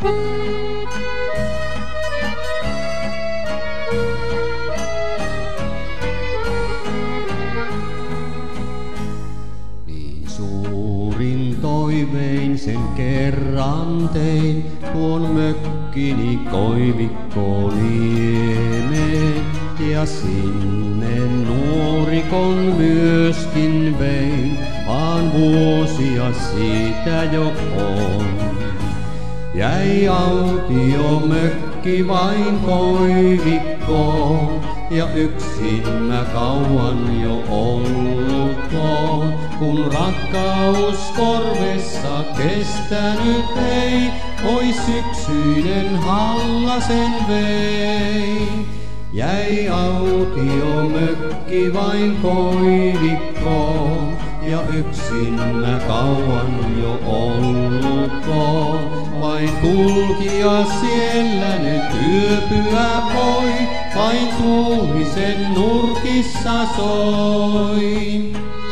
Niin suurin toivein sen kerran tein, tuon mökkini Koivikkoniemeen, ja sinne nuorikon myöskin vein, vaan vuosia siitä jo on. Jäi autio mökki vain Koivikkoon, ja yksin mä kauan jo ollut oon, kun rakkaus korvessa kestänyt ei, oi syksyinen halla sen vei. Jäi autio mökki vain Koivikkoon, ja yksin mä kauan jo ollut oon. Vain kulkija siellä nyt yöpyä voi, vain tuuli sen nurkissa soi.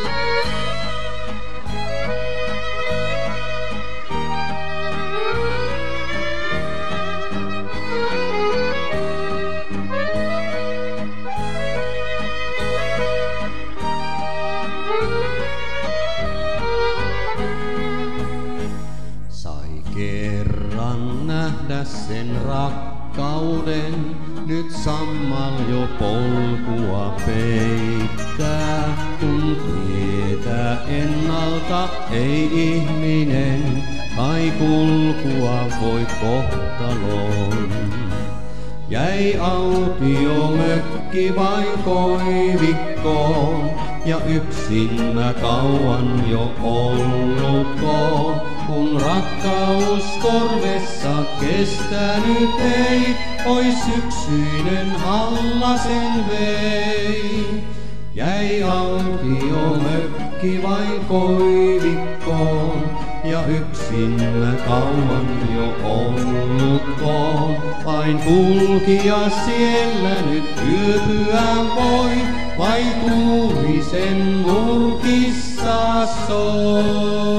Kerran nähdä sen rakkauden, nyt sammal jo polkua peittää, kun tietää ennalta ei ihminen, kai kulkua voi kohtaloon. Jäi autio mökki vain Koivikkoon, ja yksin mä kauan jo ollut oon, kun rakkaus korvessa kestänyt ei, oi syksyinen halla sen vei. Jäi autio mökki vain Koivikkoon, ja yksin mä kauan jo ollut oon. Vain kulkija siellä nyt yöpyä voi, vai tuuli sen nurkissa soi.